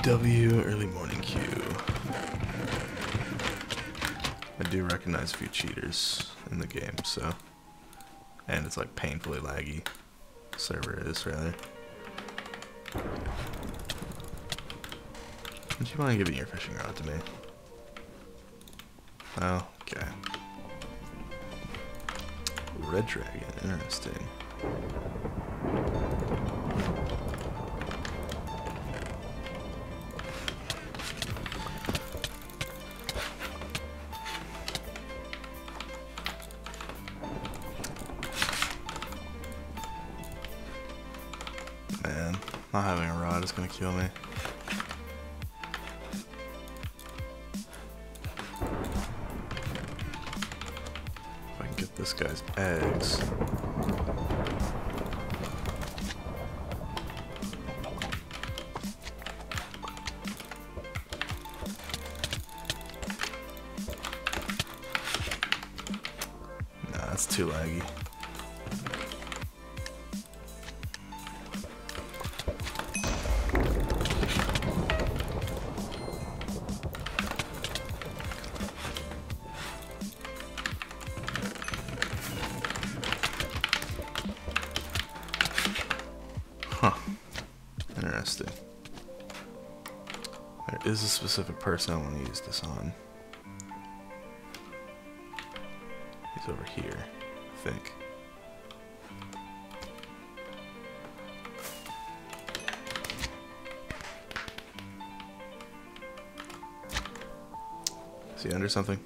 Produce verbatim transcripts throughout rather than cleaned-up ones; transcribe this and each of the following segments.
W, early morning queue. I do recognize a few cheaters in the game, so. And it's like painfully laggy. Server is, rather. Would you mind giving your fishing rod to me? Oh, okay. Red dragon, interesting. Man, not having a rod is gonna kill me. If I can get this guy's eggs. Nah, that's too laggy. Huh. Interesting. There is a specific person I want to use this on. He's over here, I think. Is he under something?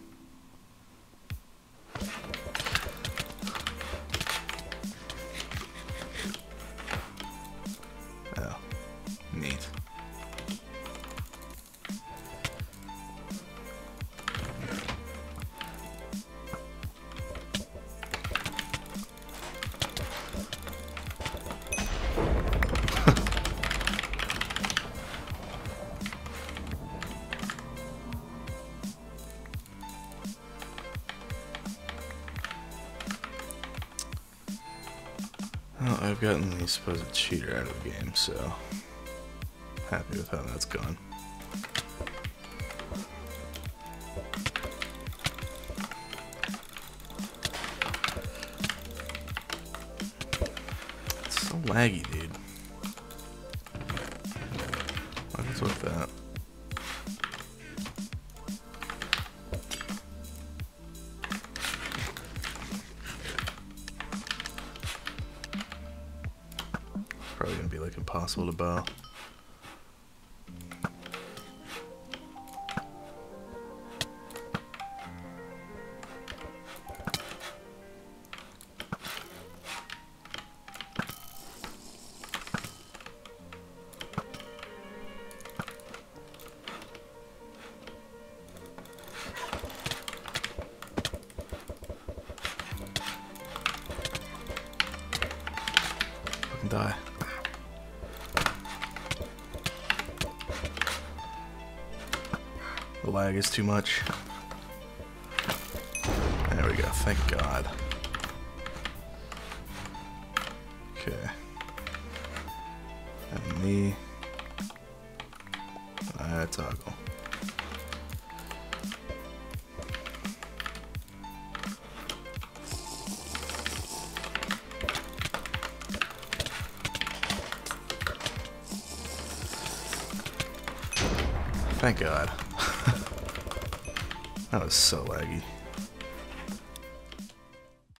Oh, neat. Well, I've gotten the supposed cheater out of the game, so happy with how that's gone. It's so laggy, dude. What is with that? Probably gonna be like impossible to bow. Fucking die. The lag is too much. There we go, thank God. Okay. And me. I toggle. Thank God. That was so laggy.